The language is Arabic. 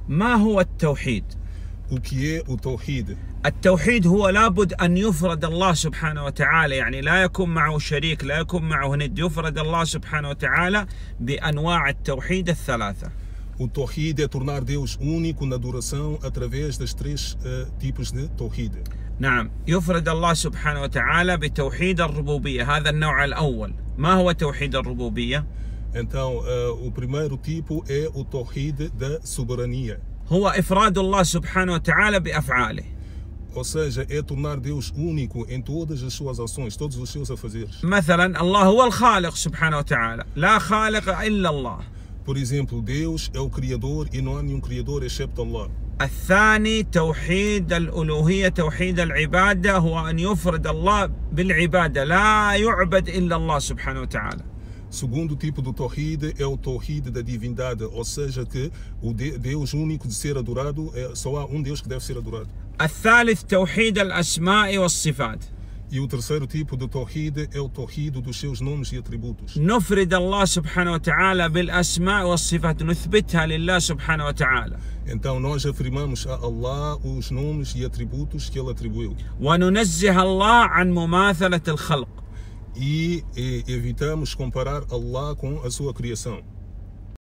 ما هو التوحيد؟ O que é o Tawhid? التوحيد هو لابد أن يفرد الله سبحانه وتعالى، يعني لا يكون معه شريك، لا يكون معه ند، يفرد الله سبحانه وتعالى بأنواع التوحيد الثلاثة. O Tawhid é tornar Deus único na adoração através das três tipos de Tawhid. نعم، يفرد الله سبحانه وتعالى بتوحيد الربوبية، هذا النوع الأول. ما هو توحيد الربوبية؟ Então, o primeiro tipo é o Tawhid da soberania. هو إفراد الله سبحانه وتعالى بأفعاله. Ou seja, é tornar Deus único em todas as suas ações, todos os seus afazeres. مثلا الله هو الخالق سبحانه وتعالى، لا خالق إلا الله. Por exemplo, Deus é o Criador e não há nenhum Criador excepto Allah. الثاني توحيد الألوهية، توحيد العبادة، هو أن يفرد الله بالعبادة، لا يعبد إلا الله سبحانه وتعالى. Segundo tipo do Tawhid é o Tawhid da divindade, ou seja, que o Deus único de ser adorado, só há um Deus que deve ser adorado. الثالث توحيد الأسماء والصفات. E o terceiro tipo de Tawhid é o Tawhid dos seus nomes e atributos. نفرد الله سبحانه وتعالى بالأسماء والصفات، نثبتها لله سبحانه وتعالى. Então nós afirmamos a Allah os nomes e atributos que Ele atribuiu. وننزه الله عن مماثلة الخلق. E evitamos comparar Allah com a sua criação.